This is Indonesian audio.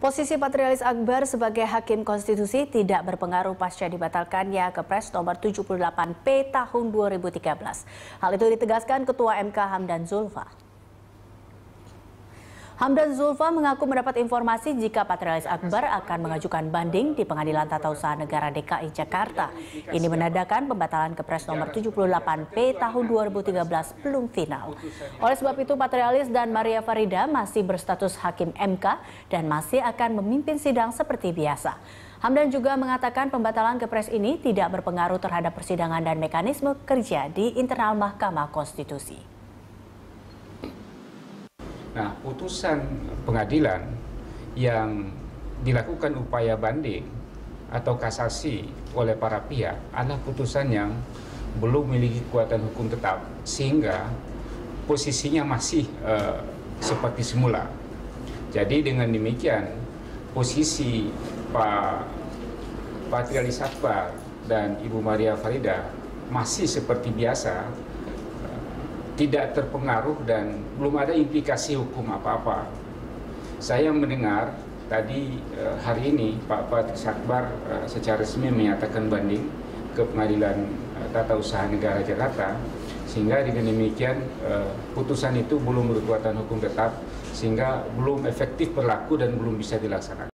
Posisi Patrialis Akbar sebagai Hakim Konstitusi tidak berpengaruh pasca dibatalkannya Kepres nomor 78P tahun 2013. Hal itu ditegaskan Ketua MK Hamdan Zulfa. Hamdan Zulfa mengaku mendapat informasi jika Patrialis Akbar akan mengajukan banding di Pengadilan Tata Usaha Negara DKI Jakarta. Ini menandakan pembatalan Kepres nomor 78P tahun 2013 belum final. Oleh sebab itu Patrialis dan Maria Farida masih berstatus Hakim MK dan masih akan memimpin sidang seperti biasa. Hamdan juga mengatakan pembatalan Kepres ini tidak berpengaruh terhadap persidangan dan mekanisme kerja di internal Mahkamah Konstitusi. Nah, putusan pengadilan yang dilakukan upaya banding atau kasasi oleh para pihak adalah putusan yang belum memiliki kekuatan hukum tetap, sehingga posisinya masih seperti semula. Jadi dengan demikian, posisi Pak Patrialis Akbar dan Ibu Maria Farida masih seperti biasa, tidak terpengaruh dan belum ada implikasi hukum apa-apa. Saya mendengar tadi hari ini Pak Patrialis Akbar secara resmi menyatakan banding ke Pengadilan Tata Usaha Negara Jakarta, sehingga dengan demikian putusan itu belum berkekuatan hukum tetap, sehingga belum efektif berlaku dan belum bisa dilaksanakan.